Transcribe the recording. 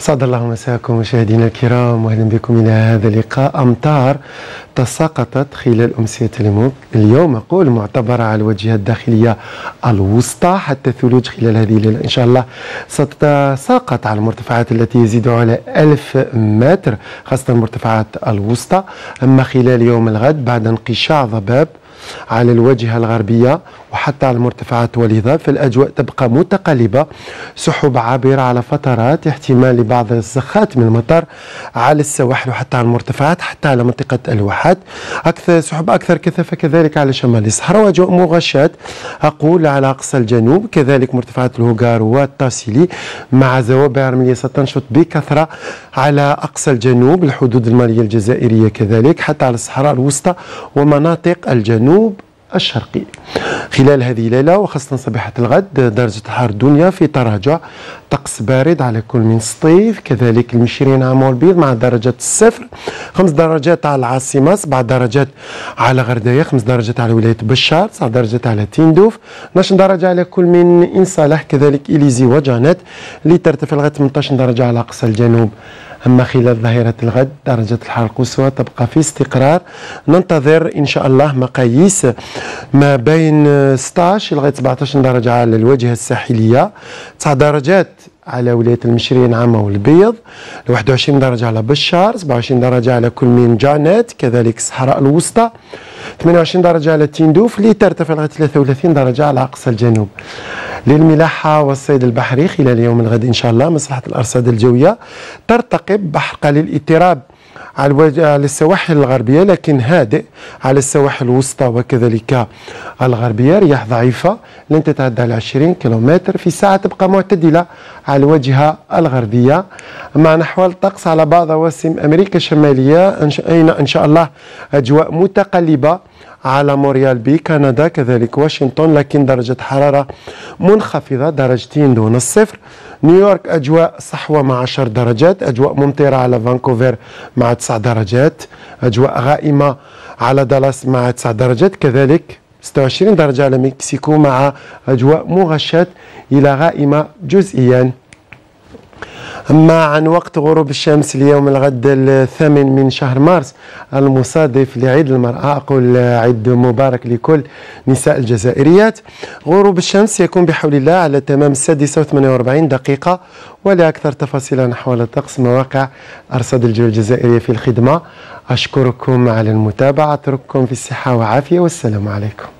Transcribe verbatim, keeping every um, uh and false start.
أسعد الله مساكم مشاهدينا الكرام، واهلا بكم الى هذا اللقاء. امطار تساقطت خلال امسيه اليوم اقول معتبره على الواجهه الداخليه الوسطى، حتى الثلوج خلال هذه الليله ان شاء الله ستتساقط على المرتفعات التي يزيد على ألف متر، خاصه المرتفعات الوسطى. اما خلال يوم الغد بعد انقشاع ضباب على الواجهة الغربية وحتى على المرتفعات والهضاب، فالأجواء تبقى متقلبة، سحب عابرة على فترات، احتمال لبعض الزخات من المطر على السواحل وحتى على المرتفعات، حتى على منطقة الواحات، أكثر سحب أكثر كثافة كذلك على شمال الصحراء، وأجواء مغشاة أقول على أقصى الجنوب، كذلك مرتفعات الهوغار والتاسيلي مع زوابع رملية ستنشط بكثرة على أقصى الجنوب، الحدود المالية الجزائرية كذلك، حتى على الصحراء الوسطى ومناطق الجنوب الشرقي. خلال هذه الليلة وخاصة صباحة الغد درجة الحرارة الدنيا في تراجع، طقس بارد على كل من سطيف، كذلك المشيرين عام والبيض مع درجة الصفر، خمس درجات على العاصمة، سبع درجات على غرداية، خمس درجات على ولاية بشار، تسع درجات على تندوف، اثناش درجة على كل من إن صالح، كذلك إليزي وجانات اللي ترتفع لغاية ثمانية عشر درجة على أقصى الجنوب. أما خلال ظهيرة الغد درجة الحرارة القصوى تبقى في استقرار، ننتظر إن شاء الله مقاييس ما بين ستة عشر لغاية سبعة عشر درجة على الواجهة الساحلية، تسع درجات على ولاية المشيرين عامة والبيض، واحد وعشرين درجة على بشار، سبعة وعشرين درجة على كل من جانات، كذلك الصحراء الوسطى، ثمانية وعشرين درجة على تندوف اللي ترتفع لغاية ثلاثة وثلاثين درجة على أقصى الجنوب. للملاحة والصيد البحري خلال يوم الغد إن شاء الله مصلحة الأرصاد الجوية ترتقب بحر قليل الاضطراب على على السواحل الغربية لكن هادئ على السواحل الوسطى وكذلك الغربية، رياح ضعيفة لن تتعدى على عشرين كيلومتر في الساعة، تبقى معتدلة على الواجهة الغربية. مع نحو الطقس على بعض عواصم أمريكا الشمالية أين إن شاء الله أجواء متقلبة على مونريال بكندا كذلك واشنطن، لكن درجة حرارة منخفضة درجتين دون الصفر. نيويورك أجواء صحوة مع عشر درجات، أجواء ممطرة على فانكوفر مع تسع درجات، أجواء غائمة على دالاس مع تسع درجات، كذلك ستة وعشرين درجة على مكسيكو مع أجواء مغشاة إلى غائمة جزئيا. أما عن وقت غروب الشمس اليوم الغد الثامن من شهر مارس المصادف لعيد المرأة، أقول عيد مبارك لكل نساء الجزائريات. غروب الشمس يكون بحول الله على تمام السادسة وثمانية وأربعين دقيقة. ولأكثر تفاصيل نحو الطقس مواقع أرصاد الجو الجزائرية في الخدمة. أشكركم على المتابعة، أترككم في الصحة وعافية والسلام عليكم.